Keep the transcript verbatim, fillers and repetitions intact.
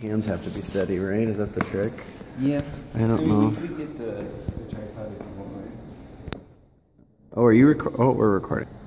Hands have to be steady, right? Is that the trick? Yeah. I don't I mean, know. We could get the, the tripod if you want. Oh, are you record? Oh, we're recording.